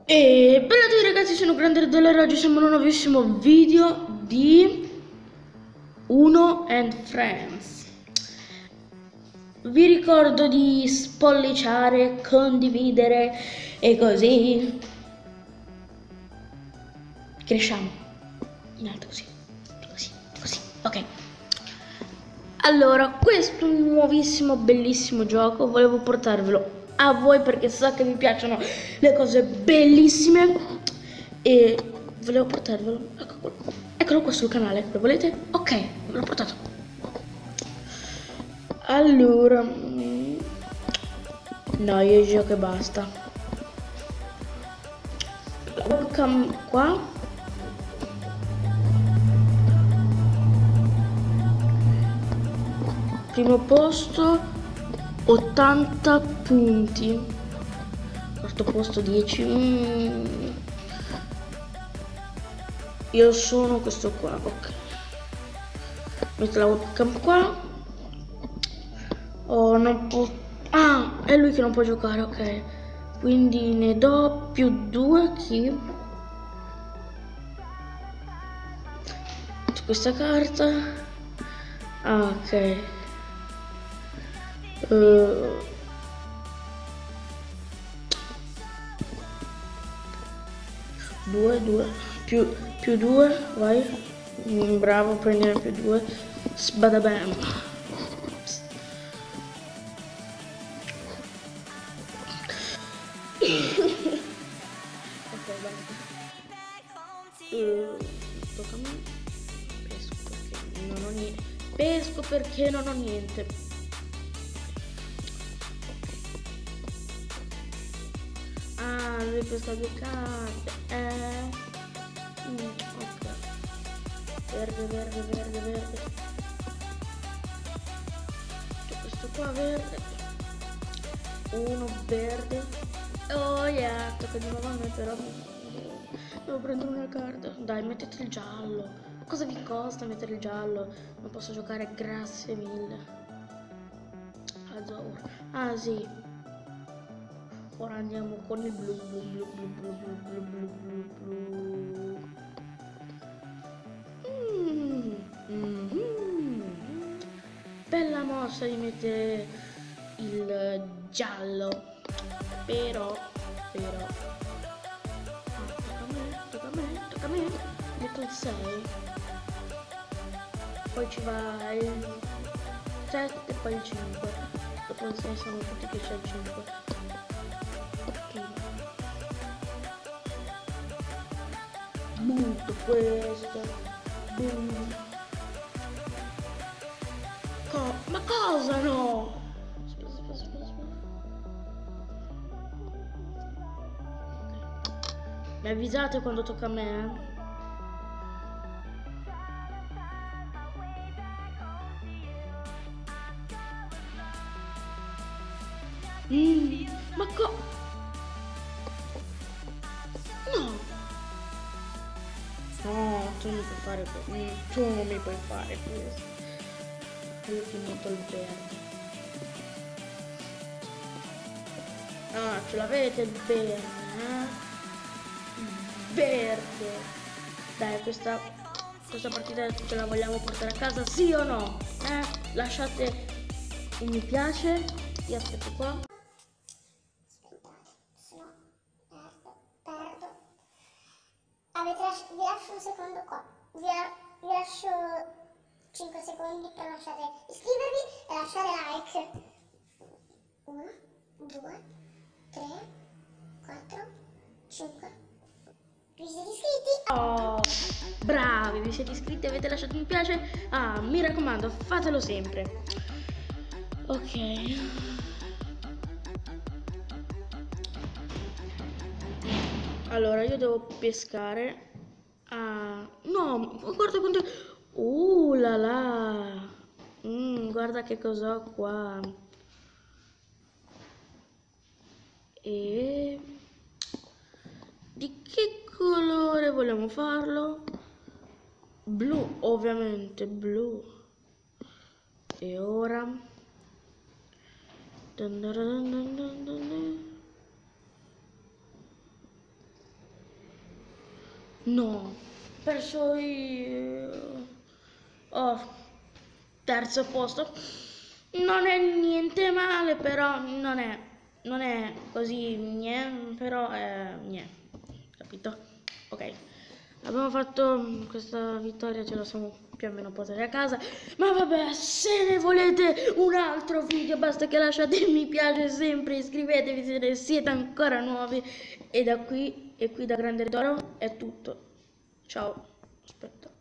E bella a tutti ragazzi, sono Grande Dollaro. Oggi siamo in un nuovissimo video di Uno and Friends. Vi ricordo di spolliciare, condividere e così cresciamo in alto, così, ok. Allora, questo è un nuovissimo bellissimo gioco, volevo portarvelo a voi perché so che vi piacciono le cose bellissime e volevo portarvelo. Eccolo qua sul canale, lo volete? Ok, ve l'ho portato. Allora, no, io gioco e basta. La webcam qua. Primo posto 80 punti. Quarto posto 10. Io sono questo qua, ok. Metto la webcam qua. Oh, non può. Ah, è lui che non può giocare, ok. Quindi ne do +2 a chi? Su questa carta. Ah, ok. 2 più 2, vai. Bravo, prendere +2. Sbadabam. Ok, basta. Tocca a me. Pesco perché non ho niente. Ah, lui pesca 2 carte. Ok. Verde. Questo qua verde. Uno verde. Oh yeah, tocca di nuovo a me però. Devo prendere una carta. Dai, mettete il giallo. Cosa vi costa mettere il giallo? Non posso giocare, grazie mille. Azzurro. Ah sì. Ora andiamo con il blu. Bella mossa di mettere il giallo. Però. Tocca a me. Metto il 6. Poi ci va il 7 e poi il 5. Dopo il 6 sono tutti che c'è il 5. Ok. Butto questo. Boom. Ma cosa no? Aspetta. Mi avvisate quando tocca a me, Ma no! No, tu non puoi fare questo. Tu non mi puoi fare questo. Io ti metto il verde. Ah, ce l'avete il verde, eh? Verde. Dai, questa partita ce la vogliamo portare a casa, sì o no? Lasciate un mi piace. Io aspetto qua. Perdo. Vi lascio un secondo qua. Vi lascio 5 secondi per lasciare iscrivervi e lasciare like. 1, 2, 3, 4, 5. Vi siete iscritti? Oh, bravi, vi siete iscritti, avete lasciato un mi piace? Ah, mi raccomando, fatelo sempre. Ok. Allora, io devo pescare. Ah, no, guarda quanto. La la. Guarda che cosa ho qua. E di che colore vogliamo farlo? Blu, ovviamente blu. E ora No, ho perso io. Oh, terzo posto. Non è niente male, però non è così, però è capito? Ok, abbiamo fatto questa vittoria, ce la siamo più o meno portati a casa. Ma vabbè, se ne volete un altro video, basta che lasciate il mi piace sempre, iscrivetevi se ne siete ancora nuovi. E qui da Grande Toro è tutto. Ciao, aspetta.